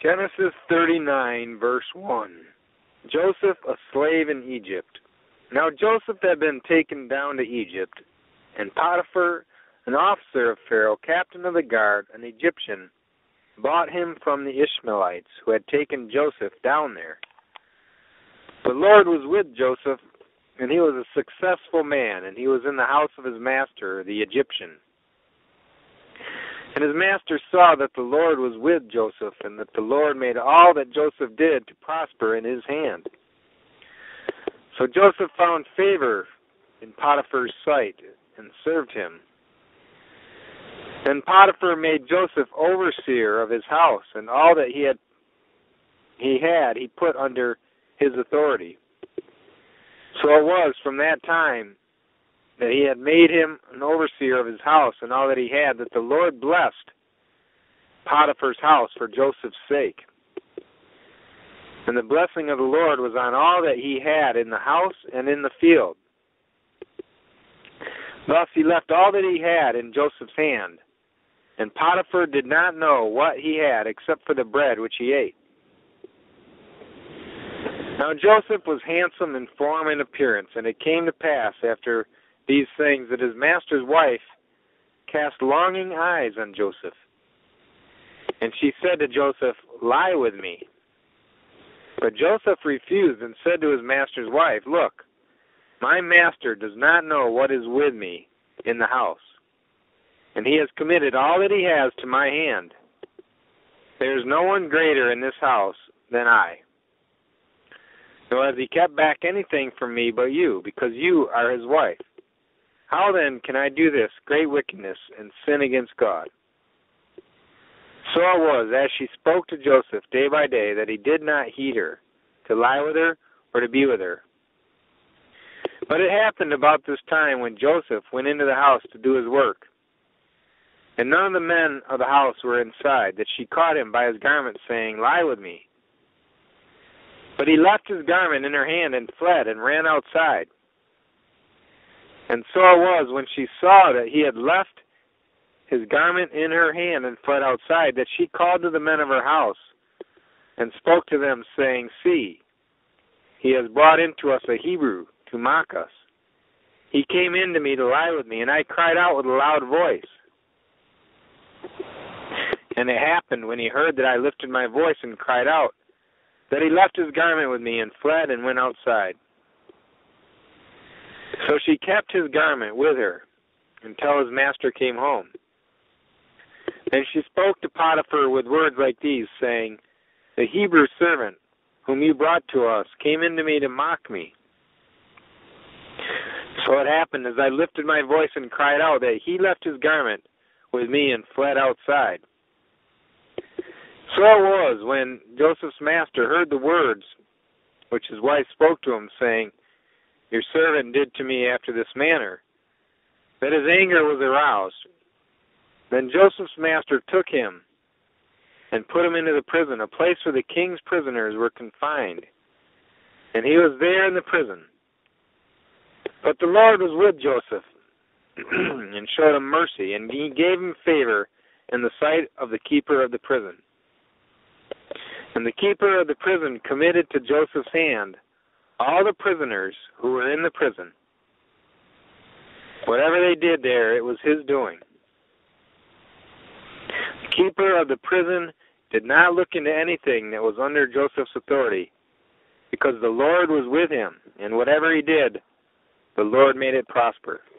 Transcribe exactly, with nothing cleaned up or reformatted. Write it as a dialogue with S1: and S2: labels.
S1: Genesis thirty-nine, verse one. Joseph, a slave in Egypt. Now Joseph had been taken down to Egypt, and Potiphar, an officer of Pharaoh, captain of the guard, an Egyptian, bought him from the Ishmaelites, who had taken Joseph down there. The Lord was with Joseph, and he was a successful man, and he was in the house of his master, the Egyptian. And his master saw that the Lord was with Joseph, and that the Lord made all that Joseph did to prosper in his hand. So Joseph found favor in Potiphar's sight and served him. Then Potiphar made Joseph overseer of his house, and all that he had he had he put under his authority. So it was from that time that he had made him an overseer of his house and all that he had, that the Lord blessed Potiphar's house for Joseph's sake. And the blessing of the Lord was on all that he had in the house and in the field. Thus he left all that he had in Joseph's hand, and Potiphar did not know what he had except for the bread which he ate. Now Joseph was handsome in form and appearance, and it came to pass after these things that his master's wife cast longing eyes on Joseph. And she said to Joseph, "Lie with me." But Joseph refused and said to his master's wife, "Look, my master does not know what is with me in the house, and he has committed all that he has to my hand. There is no one greater in this house than I. Nor has he kept back anything from me but you, because you are his wife. How then can I do this great wickedness and sin against God?" So it was, as she spoke to Joseph day by day, that he did not heed her, to lie with her or to be with her. But it happened about this time when Joseph went into the house to do his work, and none of the men of the house were inside, that she caught him by his garment, saying, "Lie with me." But he left his garment in her hand and fled and ran outside. And so it was, when she saw that he had left his garment in her hand and fled outside, that she called to the men of her house and spoke to them, saying, "See, he has brought into us a Hebrew to mock us. He came in to me to lie with me, and I cried out with a loud voice. And it happened, when he heard that I lifted my voice and cried out, that he left his garment with me and fled and went outside. So she kept his garment with her until his master came home. Then she spoke to Potiphar with words like these, saying, "The Hebrew servant whom you brought to us came in to me to mock me." So it happened, as I lifted my voice and cried out, that he left his garment with me and fled outside. So it was, when Joseph's master heard the words which his wife spoke to him, saying, "Your servant did to me after this manner," that his anger was aroused. Then Joseph's master took him and put him into the prison, a place where the king's prisoners were confined. And he was there in the prison. But the Lord was with Joseph and showed him mercy, and he gave him favor in the sight of the keeper of the prison. And the keeper of the prison committed to Joseph's hand all the prisoners who were in the prison. Whatever they did there, it was his doing. The keeper of the prison did not look into anything that was under Joseph's authority, because the Lord was with him, and whatever he did, the Lord made it prosper.